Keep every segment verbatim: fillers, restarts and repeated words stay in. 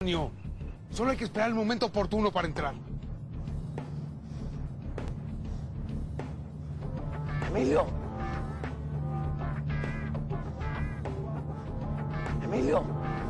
Antonio. Solo hay que esperar el momento oportuno para entrar. Emilio. Emilio.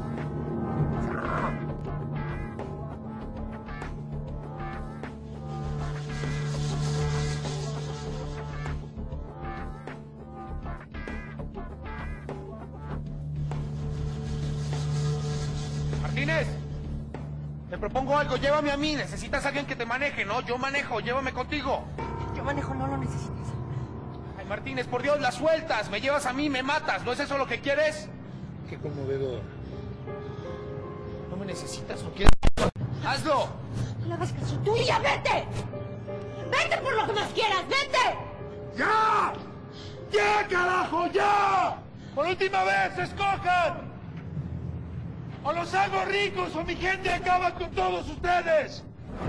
Martínez, te propongo algo, llévame a mí. Necesitas a alguien que te maneje, ¿no? Yo manejo, llévame contigo. Yo manejo, no lo necesitas. Ay, Martínez, por Dios, las sueltas. Me llevas a mí, me matas. ¿No es eso lo que quieres? Qué conmovedor. No me necesitas, ¿no quieres? ¡Hazlo! No le hagas caso tú y ya vete. Vete por lo que más quieras, vete. ¡Ya! ¡Ya, carajo, ya! Por última vez, escojan. O los hago ricos o mi gente acaba con todos ustedes.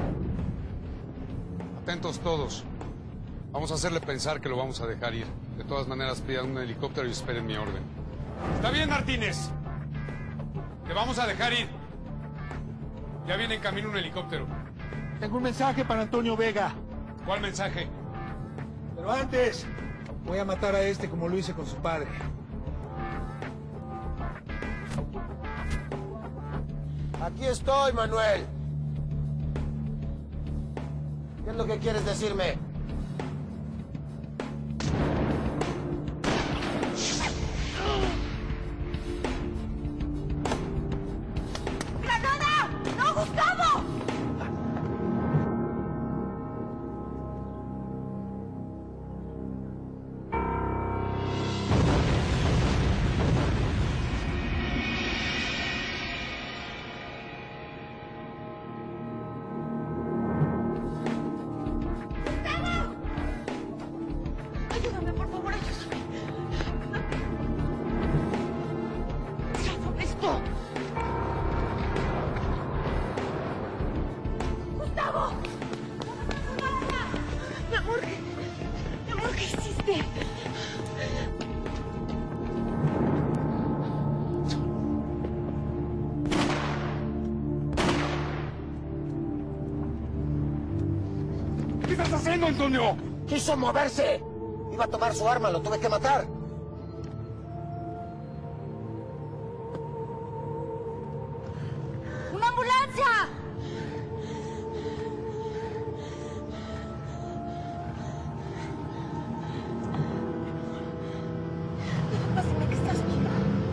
Atentos todos. Vamos a hacerle pensar que lo vamos a dejar ir. De todas maneras, pidan un helicóptero y esperen mi orden. Está bien, Martínez. Te vamos a dejar ir. Ya viene en camino un helicóptero. Tengo un mensaje para Antonio Vega. ¿Cuál mensaje? Pero antes, voy a matar a este como lo hice con su padre. Aquí estoy, Manuel. ¿Qué es lo que quieres decirme? ¡Granada! ¡No, Gustavo! Ayúdame, por favor, ayúdame. Gustavo, esto. ¡Gustavo! ¡No pasa nada! Mi amor, mi amor, ¿qué hiciste? ¿Qué estás haciendo, Antonio? ¡Quiso moverse! Iba a tomar su arma, lo tuve que matar. ¡Una ambulancia! Pásame que estás viva.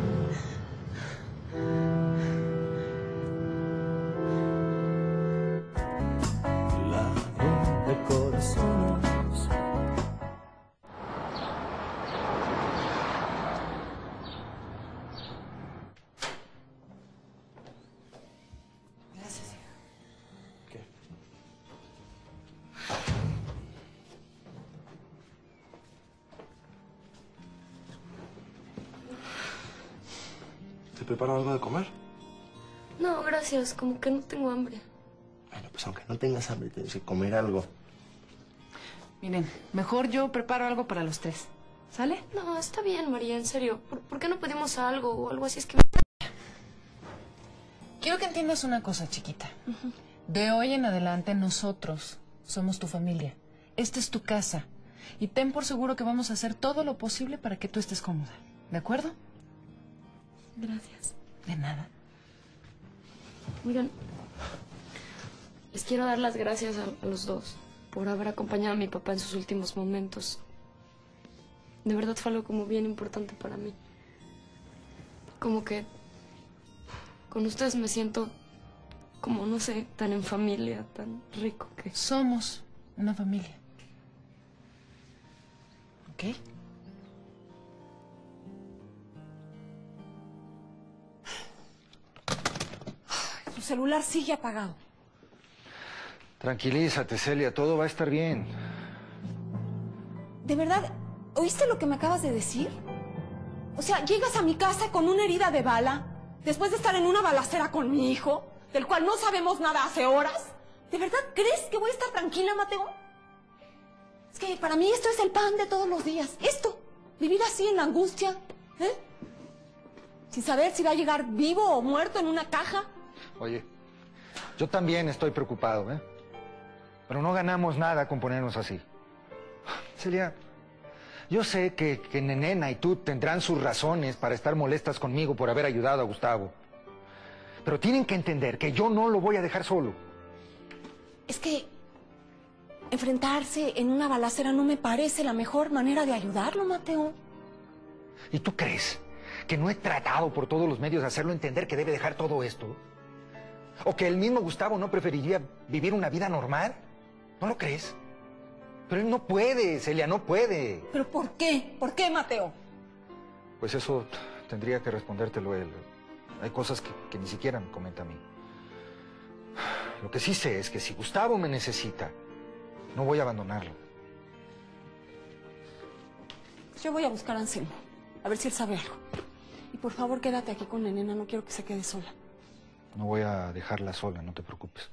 Ladrón de corazones. Gracias, hija. ¿Qué? ¿Te preparo algo de comer? No, gracias, como que no tengo hambre. Bueno, pues aunque no tengas hambre, tienes que comer algo. Miren, mejor yo preparo algo para los tres. ¿Sale? No, está bien, María, en serio. ¿Por, por qué no pedimos algo o algo así? Es que... Quiero que entiendas una cosa, chiquita. Uh-huh. De hoy en adelante nosotros somos tu familia. Esta es tu casa. Y ten por seguro que vamos a hacer todo lo posible para que tú estés cómoda. ¿De acuerdo? Gracias. De nada. Miren, les quiero dar las gracias a, a los dos por haber acompañado a mi papá en sus últimos momentos. De verdad fue algo como bien importante para mí. Como que con ustedes me siento como, no sé, tan en familia, tan rico que... Somos una familia. ¿Ok? Tu celular sigue apagado. Tranquilízate, Celia, todo va a estar bien. ¿De verdad? ¿Oíste lo que me acabas de decir? O sea, llegas a mi casa con una herida de bala, después de estar en una balacera con mi hijo, del cual no sabemos nada hace horas. ¿De verdad crees que voy a estar tranquila, Mateo? Es que para mí esto es el pan de todos los días. Esto, vivir así en la angustia, ¿eh? Sin saber si va a llegar vivo o muerto en una caja. Oye, yo también estoy preocupado, ¿eh? Pero no ganamos nada con ponernos así. Celia, yo sé que, que Nenena y tú tendrán sus razones para estar molestas conmigo por haber ayudado a Gustavo. Pero tienen que entender que yo no lo voy a dejar solo. Es que enfrentarse en una balacera no me parece la mejor manera de ayudarlo, Mateo. ¿Y tú crees que no he tratado por todos los medios de hacerlo entender que debe dejar todo esto? ¿O que el mismo Gustavo no preferiría vivir una vida normal? ¿No lo crees? Pero él no puede, Celia, no puede. ¿Pero por qué? ¿Por qué, Mateo? Pues eso tendría que respondértelo él. Hay cosas que, que ni siquiera me comenta a mí. Lo que sí sé es que si Gustavo me necesita, no voy a abandonarlo. Yo voy a buscar a Anselmo, a ver si él sabe algo. Y por favor, quédate aquí con Nenena, no quiero que se quede sola. No voy a dejarla sola, no te preocupes.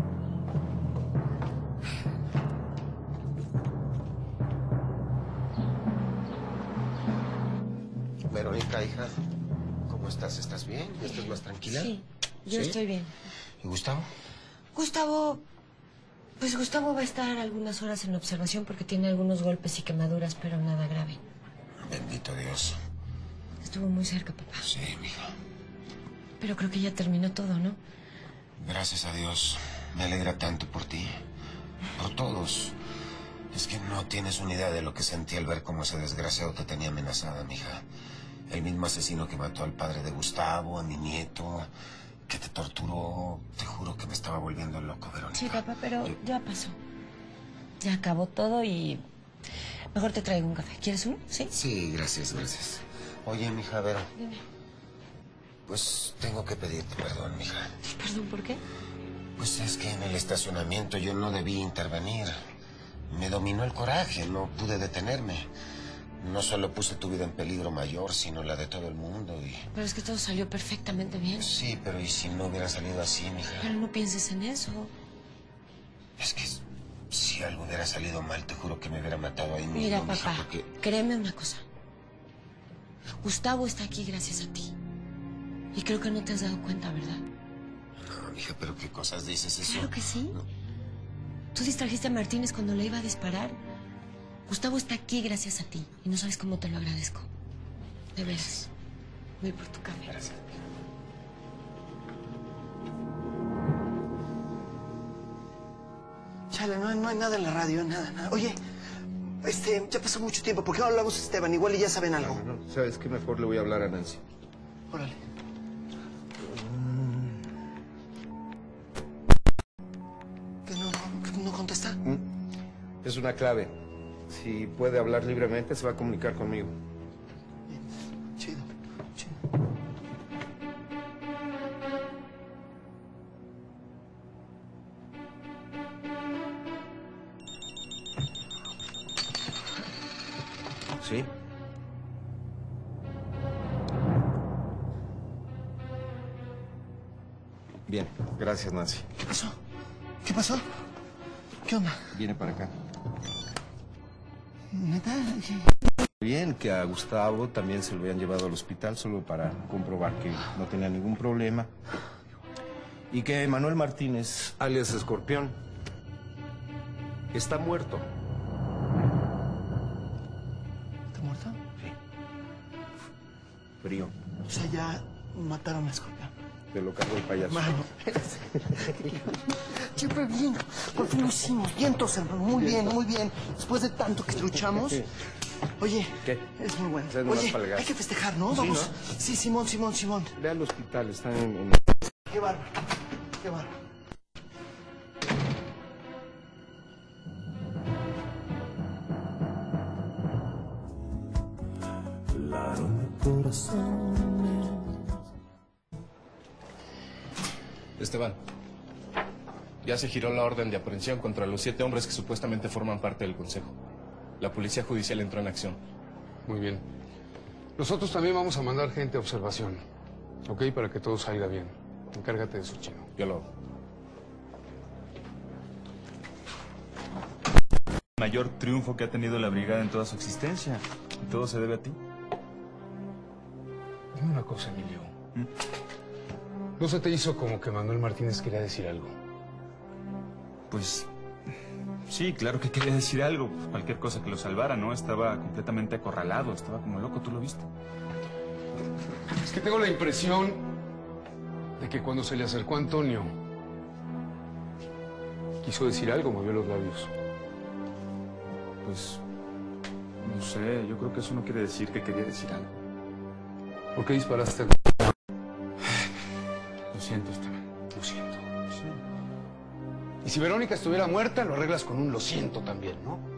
Verónica, hija, ¿cómo estás? ¿Estás bien? ¿Ya estás más tranquila? Sí, yo ¿Sí? estoy bien. ¿Y Gustavo? Gustavo, pues Gustavo va a estar algunas horas en observación porque tiene algunos golpes y quemaduras, pero nada grave. Bendito Dios. Estuvo muy cerca, papá. Sí, mija. Pero creo que ya terminó todo, ¿no? Gracias a Dios. Me alegra tanto por ti. Por todos. Es que no tienes una idea de lo que sentí al ver cómo ese desgraciado te tenía amenazada, mija. El mismo asesino que mató al padre de Gustavo, a mi nieto, que te torturó. Te juro que me estaba volviendo loco, Verónica. Sí, papá, pero Yo- ya pasó. Ya acabó todo y... Mejor te traigo un café. ¿Quieres uno? ¿Sí? Sí, gracias, gracias. Oye, mija, Vero. Dime. Pues tengo que pedirte perdón, mija. ¿Perdón por qué? Pues es que en el estacionamiento yo no debí intervenir. Me dominó el coraje, no pude detenerme. No solo puse tu vida en peligro mayor, sino la de todo el mundo y... Pero es que todo salió perfectamente bien. Sí, pero ¿y si no hubiera salido así, mija? Pero no pienses en eso. Es que si algo hubiera salido mal, te juro que me hubiera matado ahí mismo, Mira, mija, papá, porque... créeme una cosa. Gustavo está aquí gracias a ti. Y creo que no te has dado cuenta, ¿verdad? No, mija, pero ¿qué cosas dices eso? Claro que sí. No. Tú distrajiste a Martínez cuando le iba a disparar. Gustavo está aquí gracias a ti. Y no sabes cómo te lo agradezco. De veras. Voy por tu café. Gracias. Chale, no, hay- no hay nada en la radio, nada, nada. Oye, este, ya pasó mucho tiempo. ¿Por qué no hablamos a Esteban? Igual y ya saben algo. No, no, ¿sabes qué? Mejor le voy a hablar a Nancy. Órale. ¿Qué no, no, no contesta? ¿Mm? Es una clave. Si puede hablar libremente, se va a comunicar conmigo. Chido, chido. ¿Sí? Bien, gracias, Nancy. ¿Qué pasó? ¿Qué pasó? ¿Qué onda? Viene para acá. ¿Neta? Bien, que a Gustavo también se lo habían llevado al hospital solo para comprobar que no tenía ningún problema. Y que Manuel Martínez, alias Escorpión, está muerto. ¿Está muerto? Sí. Frío. O sea, ya mataron a Escorpión. Te lo cargo el payaso. Mano. Siempre bien. Por fin lo hicimos. Vientos, hermano. Muy bien, muy bien. Después de tanto que luchamos. Oye. ¿Qué? Es muy bueno. Es nomás Oye, para el gas. hay que festejar, ¿no? Sí, Vamos. ¿no? Sí, Simón, Simón, Simón. Ve al hospital, están en... en... Qué bárbaro. Qué bárbaro. Esteban, ya se giró la orden de aprehensión contra los siete hombres que supuestamente forman parte del Consejo. La policía judicial entró en acción. Muy bien. Nosotros también vamos a mandar gente a observación, ¿ok? Para que todo salga bien. Encárgate de eso, Chino. Yo lo hago. Mayor triunfo que ha tenido la brigada en toda su existencia. Y todo se debe a ti. Dime una cosa, Emilio. ¿Mm? ¿No se te hizo como que Manuel Martínez quería decir algo? Pues sí, claro que quería decir algo. Cualquier cosa que lo salvara, ¿no? Estaba completamente acorralado, estaba como loco, ¿tú lo viste? Es que tengo la impresión de que cuando se le acercó a Antonio, quiso decir algo, movió los labios. Pues no sé, yo creo que eso no quiere decir que quería decir algo. ¿Por qué disparaste? Lo siento, Esteban. Lo siento. Y si Verónica estuviera muerta, lo arreglas con un lo siento también, ¿no?